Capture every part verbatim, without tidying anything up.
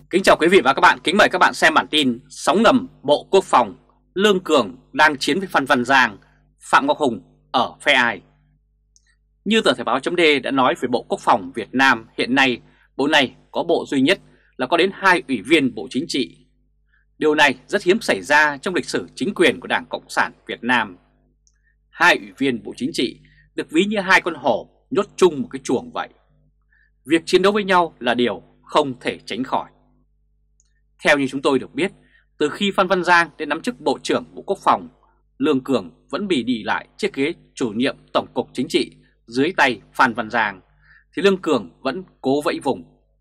Kính chào quý vị và các bạn, kính mời các bạn xem bản tin Sóng ngầm Bộ Quốc phòng, Lương Cường đang chiến với Phan Văn Giang, Phạm Ngọc Hùng ở phe ai? Như tờ Thời báo chấm D đã nói về Bộ Quốc phòng Việt Nam, hiện nay bộ này có bộ duy nhất là có đến hai ủy viên Bộ Chính trị. Điều này rất hiếm xảy ra trong lịch sử chính quyền của Đảng Cộng sản Việt Nam. Hai ủy viên Bộ Chính trị được ví như hai con hổ nhốt chung một cái chuồng vậy. Việc chiến đấu với nhau là điều không thể tránh khỏi. Theo như chúng tôi được biết, từ khi Phan Văn Giang đến nắm chức Bộ trưởng Bộ Quốc phòng, Lương Cường vẫn bị đì lại chiếc ghế chủ nhiệm Tổng cục Chính trị dưới tay Phan Văn Giang, thì Lương Cường vẫn cố vẫy vùng.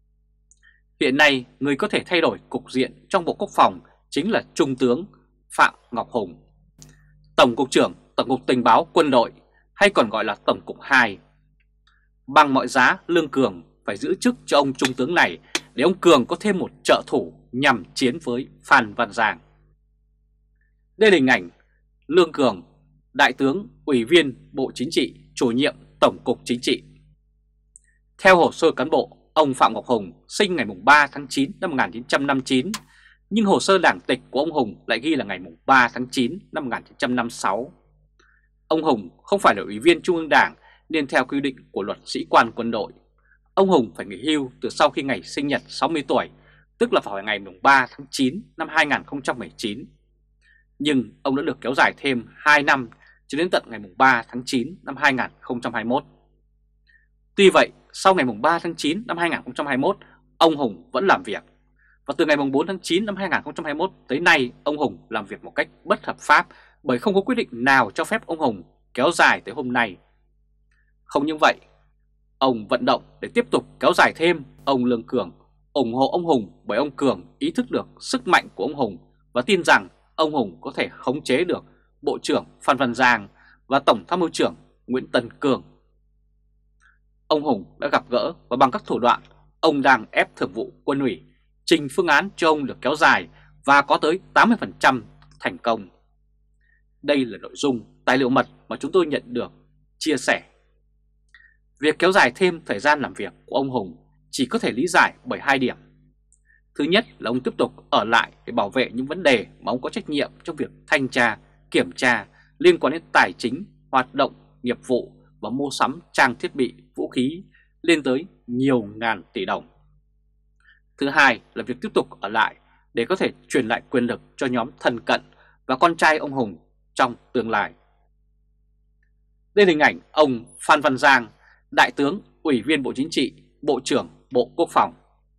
Hiện nay, người có thể thay đổi cục diện trong Bộ Quốc phòng chính là Trung tướng Phạm Ngọc Hùng, Tổng cục trưởng Tổng cục Tình báo Quân đội, hay còn gọi là Tổng cục hai. Bằng mọi giá, Lương Cường phải giữ chức cho ông Trung tướng này để ông Cường có thêm một trợ thủ nhằm chiến với Phan Văn Giang. Đây là hình ảnh Lương Cường, Đại tướng, Ủy viên Bộ Chính trị, Chủ nhiệm Tổng cục Chính trị. Theo hồ sơ cán bộ, ông Phạm Ngọc Hùng sinh ngày ba tháng chín năm một nghìn chín trăm năm mươi chín, nhưng hồ sơ đảng tịch của ông Hùng lại ghi là ngày ba tháng chín năm một nghìn chín trăm năm mươi sáu. Ông Hùng không phải là Ủy viên Trung ương Đảng nên theo quy định của Luật Sĩ quan Quân đội, ông Hùng phải nghỉ hưu từ sau khi ngày sinh nhật sáu mươi tuổi, tức là vào ngày ba tháng chín năm hai nghìn không trăm mười chín. Nhưng ông đã được kéo dài thêm hai năm cho đến tận ngày ba tháng chín năm hai nghìn không trăm hai mươi mốt. Tuy vậy, sau ngày ba tháng chín năm hai nghìn không trăm hai mươi mốt, ông Hùng vẫn làm việc. Và từ ngày bốn tháng chín năm hai nghìn không trăm hai mươi mốt tới nay, ông Hùng làm việc một cách bất hợp pháp bởi không có quyết định nào cho phép ông Hùng kéo dài tới hôm nay. Không những vậy, ông vận động để tiếp tục kéo dài thêm ông Lương Cường, ủng hộ ông Hùng bởi ông Cường ý thức được sức mạnh của ông Hùng và tin rằng ông Hùng có thể khống chế được Bộ trưởng Phan Văn Giang và Tổng tham mưu trưởng Nguyễn Tân Cương. Ông Hùng đã gặp gỡ và bằng các thủ đoạn, ông đang ép Thường vụ Quân ủy trình phương án cho ông được kéo dài và có tới tám mươi phần trăm thành công. Đây là nội dung tài liệu mật mà chúng tôi nhận được chia sẻ. Việc kéo dài thêm thời gian làm việc của ông Hùng chỉ có thể lý giải bởi hai điểm. Thứ nhất là ông tiếp tục ở lại để bảo vệ những vấn đề mà ông có trách nhiệm trong việc thanh tra, kiểm tra liên quan đến tài chính, hoạt động, nghiệp vụ và mua sắm trang thiết bị, vũ khí lên tới nhiều ngàn tỷ đồng. Thứ hai là việc tiếp tục ở lại để có thể truyền lại quyền lực cho nhóm thân cận và con trai ông Hùng trong tương lai. Đây là hình ảnh ông Phan Văn Giang, Đại tướng, Ủy viên Bộ Chính trị, Bộ trưởng Bộ Quốc phòng.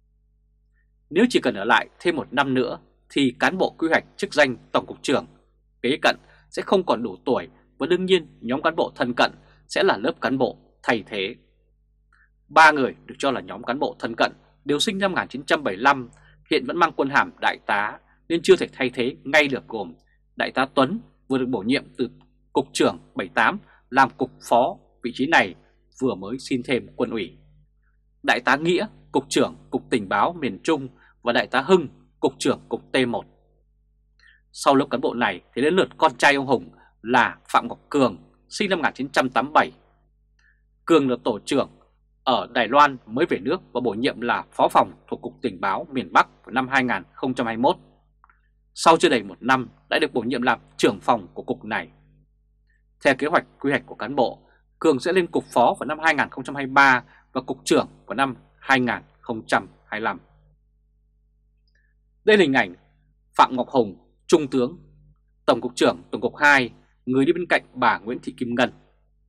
Nếu chỉ cần ở lại thêm một năm nữa thì cán bộ quy hoạch chức danh Tổng cục trưởng kế cận sẽ không còn đủ tuổi và đương nhiên nhóm cán bộ thân cận sẽ là lớp cán bộ thay thế. Ba người được cho là nhóm cán bộ thân cận đều sinh năm một nghìn chín trăm bảy mươi lăm, hiện vẫn mang quân hàm đại tá nên chưa thể thay thế ngay được, gồm Đại tá Tuấn vừa được bổ nhiệm từ Cục trưởng bảy mươi tám làm Cục Phó, vị trí này vừa mới xin thêm Quân ủy, Đại tá Nghĩa, Cục trưởng Cục Tình báo miền Trung và Đại tá Hưng, Cục trưởng Cục T một. Sau lớp cán bộ này thì đến lượt con trai ông Hùng là Phạm Ngọc Cường, sinh năm một nghìn chín trăm tám mươi bảy. Cường là tổ trưởng ở Đài Loan mới về nước và bổ nhiệm là Phó phòng thuộc Cục Tình báo miền Bắc vào năm hai nghìn không trăm hai mươi mốt. Sau chưa đầy một năm đã được bổ nhiệm làm trưởng phòng của cục này. Theo kế hoạch quy hoạch của cán bộ, Cường sẽ lên Cục Phó vào năm hai nghìn không trăm hai mươi ba và Cục trưởng vào năm hai nghìn không trăm hai mươi lăm. Đây là hình ảnh Phạm Ngọc Hùng, Trung tướng, Tổng cục trưởng Tổng cục hai, người đi bên cạnh bà Nguyễn Thị Kim Ngân.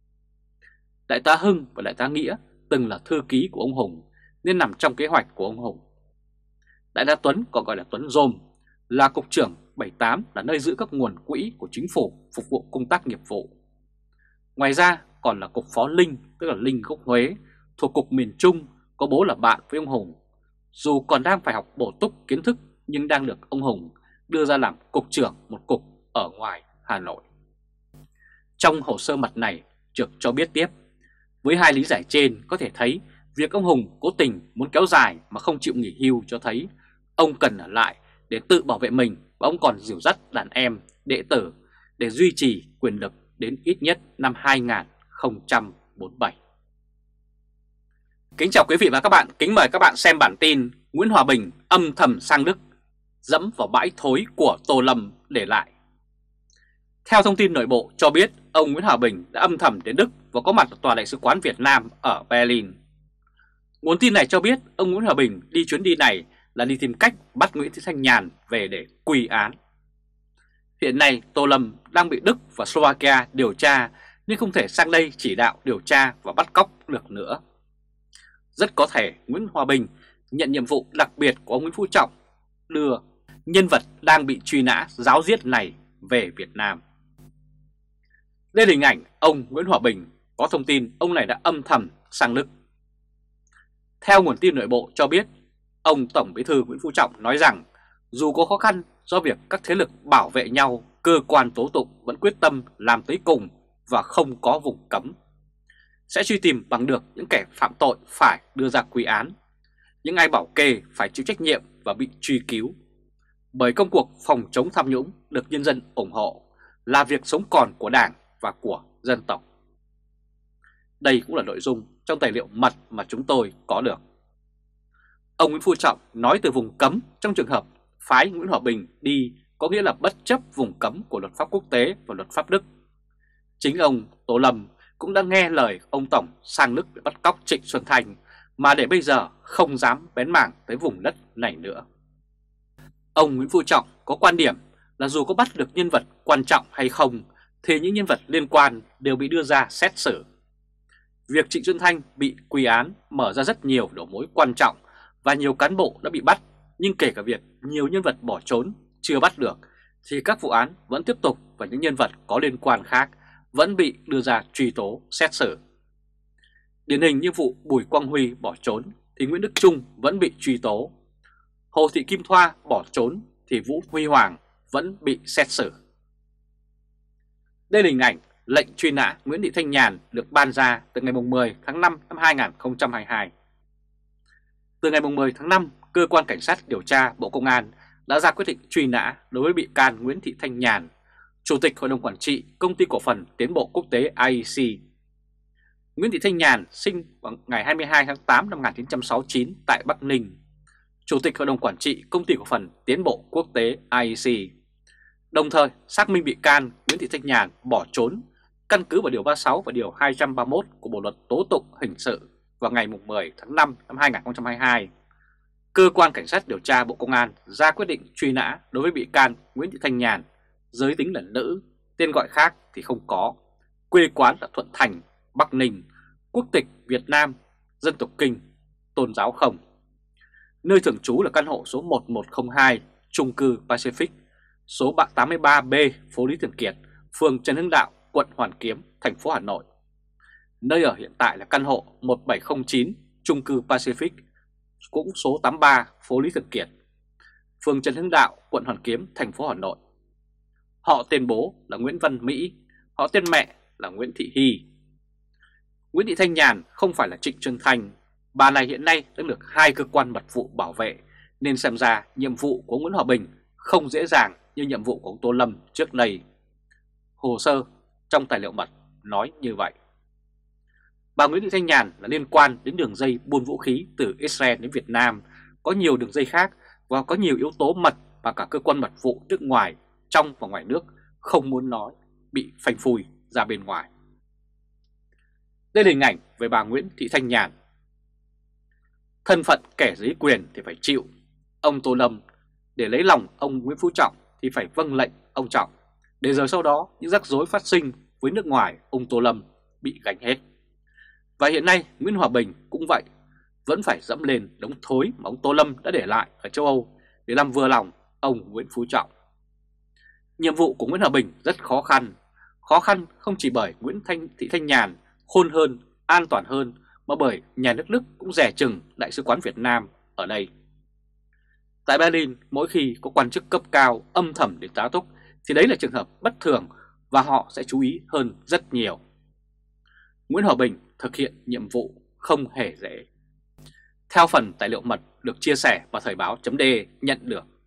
Đại tá Hưng và Đại tá Nghĩa từng là thư ký của ông Hùng nên nằm trong kế hoạch của ông Hùng. Đại tá Tuấn, còn gọi là Tuấn Rôm, là Cục trưởng bảy mươi tám, là nơi giữ các nguồn quỹ của chính phủ phục vụ công tác nghiệp vụ. Ngoài ra còn là Cục Phó Linh, tức là Linh gốc Huế, thuộc Cục miền Trung, có bố là bạn với ông Hùng. Dù còn đang phải học bổ túc kiến thức nhưng đang được ông Hùng đưa ra làm Cục trưởng một cục ở ngoài Hà Nội. Trong hồ sơ mật này được cho biết tiếp, với hai lý giải trên có thể thấy việc ông Hùng cố tình muốn kéo dài mà không chịu nghỉ hưu cho thấy ông cần ở lại để tự bảo vệ mình, và ông còn dìu dắt đàn em, đệ tử để duy trì quyền lực đến ít nhất năm hai nghìn không trăm bốn mươi bảy. Kính chào quý vị và các bạn, kính mời các bạn xem bản tin Nguyễn Hòa Bình âm thầm sang Đức, dẫm vào bãi thối của Tô Lâm để lại. Theo thông tin nội bộ cho biết, ông Nguyễn Hòa Bình đã âm thầm đến Đức và có mặt ở Tòa đại sứ quán Việt Nam ở Berlin. Nguồn tin này cho biết ông Nguyễn Hòa Bình đi chuyến đi này là đi tìm cách bắt Nguyễn Thị Thanh Nhàn về để quy án. Hiện nay Tô Lâm đang bị Đức và Slovakia điều tra nên không thể sang đây chỉ đạo điều tra và bắt cóc được nữa. Rất có thể Nguyễn Hòa Bình nhận nhiệm vụ đặc biệt của ông Nguyễn Phú Trọng đưa nhân vật đang bị truy nã giáo giết này về Việt Nam. Đây là hình ảnh ông Nguyễn Hòa Bình, có thông tin ông này đã âm thầm sang Đức. Theo nguồn tin nội bộ cho biết, ông Tổng Bí thư Nguyễn Phú Trọng nói rằng dù có khó khăn do việc các thế lực bảo vệ nhau, cơ quan tố tụng vẫn quyết tâm làm tới cùng và không có vùng cấm. Sẽ truy tìm bằng được những kẻ phạm tội phải đưa ra quy án, những ai bảo kê phải chịu trách nhiệm và bị truy cứu. Bởi công cuộc phòng chống tham nhũng được nhân dân ủng hộ là việc sống còn của Đảng và của dân tộc. Đây cũng là nội dung trong tài liệu mật mà chúng tôi có được. Ông Nguyễn Phú Trọng nói từ vùng cấm trong trường hợp phái Nguyễn Hòa Bình đi có nghĩa là bất chấp vùng cấm của luật pháp quốc tế và luật pháp Đức. Chính ông Tô Lâm cũng đã nghe lời ông Tổng sang Đức để bắt cóc Trịnh Xuân Thanh mà để bây giờ không dám bén mảng tới vùng đất này nữa. Ông Nguyễn Phú Trọng có quan điểm là dù có bắt được nhân vật quan trọng hay không thì những nhân vật liên quan đều bị đưa ra xét xử. Việc Trịnh Xuân Thanh bị quy án mở ra rất nhiều đầu mối quan trọng và nhiều cán bộ đã bị bắt, nhưng kể cả việc nhiều nhân vật bỏ trốn chưa bắt được thì các vụ án vẫn tiếp tục và những nhân vật có liên quan khác vẫn bị đưa ra truy tố xét xử. Điển hình như vụ Bùi Quang Huy bỏ trốn thì Nguyễn Đức Chung vẫn bị truy tố. Hồ Thị Kim Thoa bỏ trốn thì Vũ Huy Hoàng vẫn bị xét xử. Đây là hình ảnh lệnh truy nã Nguyễn Thị Thanh Nhàn được ban ra từ ngày mười tháng năm năm hai nghìn không trăm hai mươi hai. Từ ngày mười tháng năm, Cơ quan Cảnh sát điều tra Bộ Công an đã ra quyết định truy nã đối với bị can Nguyễn Thị Thanh Nhàn, Chủ tịch Hội đồng Quản trị Công ty Cổ phần Tiến bộ Quốc tế i e xê. Nguyễn Thị Thanh Nhàn sinh vào ngày hai mươi hai tháng tám năm một nghìn chín trăm sáu mươi chín tại Bắc Ninh, Chủ tịch Hội đồng Quản trị Công ty Cổ phần Tiến bộ Quốc tế i e xê. Đồng thời xác minh bị can Nguyễn Thị Thanh Nhàn bỏ trốn căn cứ vào Điều ba mươi sáu và Điều hai trăm ba mươi mốt của Bộ Luật Tố tụng Hình sự vào ngày mười tháng năm năm hai nghìn không trăm hai mươi hai. Cơ quan Cảnh sát điều tra Bộ Công an ra quyết định truy nã đối với bị can Nguyễn Thị Thanh Nhàn, giới tính là nữ, tên gọi khác thì không có, quê quán là Thuận Thành, Bắc Ninh, quốc tịch Việt Nam, dân tộc Kinh, tôn giáo không. Nơi thường trú là căn hộ số một một không hai, chung cư Pacific, số tám mươi ba B, phố Lý Thường Kiệt, phường Trần Hưng Đạo, quận Hoàn Kiếm, thành phố Hà Nội. Nơi ở hiện tại là căn hộ một bảy không chín, chung cư Pacific, cũng số tám mươi ba, phố Lý Thường Kiệt, phường Trần Hưng Đạo, quận Hoàn Kiếm, thành phố Hà Nội. Họ tên bố là Nguyễn Văn Mỹ, họ tên mẹ là Nguyễn Thị Hy. Nguyễn Thị Thanh Nhàn không phải là Trịnh Xuân Thanh, bà này hiện nay đã được hai cơ quan mật vụ bảo vệ, nên xem ra nhiệm vụ của Nguyễn Hòa Bình không dễ dàng như nhiệm vụ của ông Tô Lâm trước đây. Hồ sơ trong tài liệu mật nói như vậy. Bà Nguyễn Thị Thanh Nhàn là liên quan đến đường dây buôn vũ khí từ Israel đến Việt Nam, có nhiều đường dây khác và có nhiều yếu tố mật và cả cơ quan mật vụ nước ngoài trong và ngoài nước không muốn nói, bị phanh phui ra bên ngoài. Đây là hình ảnh về bà Nguyễn Thị Thanh Nhàn. Thân phận kẻ dưới quyền thì phải chịu. Ông Tô Lâm để lấy lòng ông Nguyễn Phú Trọng thì phải vâng lệnh ông Trọng, để rồi sau đó những rắc rối phát sinh với nước ngoài ông Tô Lâm bị gánh hết. Và hiện nay Nguyễn Hòa Bình cũng vậy, vẫn phải dẫm lên đống thối mà ông Tô Lâm đã để lại ở châu Âu để làm vừa lòng ông Nguyễn Phú Trọng. Nhiệm vụ của Nguyễn Hòa Bình rất khó khăn, khó khăn không chỉ bởi Nguyễn Thanh Thị Thanh Nhàn khôn hơn, an toàn hơn, mà bởi nhà nước Đức cũng dè chừng Đại sứ quán Việt Nam ở đây. Tại Berlin, mỗi khi có quan chức cấp cao âm thầm đến tá túc thì đấy là trường hợp bất thường và họ sẽ chú ý hơn rất nhiều. Nguyễn Hòa Bình thực hiện nhiệm vụ không hề dễ. Theo phần tài liệu mật được chia sẻ vào Thời báo chấm de nhận được,